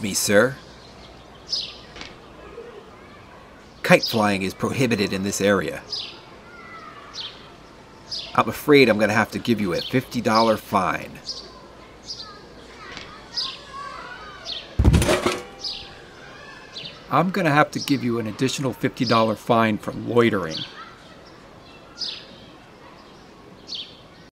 me, sir. Kite flying is prohibited in this area. I'm afraid I'm going to have to give you a $50 fine. I'm going to have to give you an additional $50 fine for loitering.